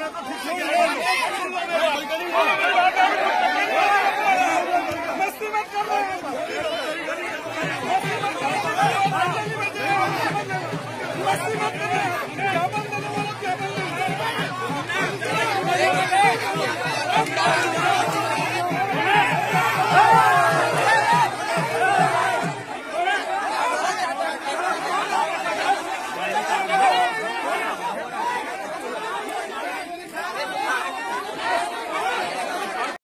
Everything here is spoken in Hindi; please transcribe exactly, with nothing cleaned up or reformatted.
मस्ती मत कर रहे हैं, मस्ती मत कर रहे हैं, क्या बंद बोलो क्या बंद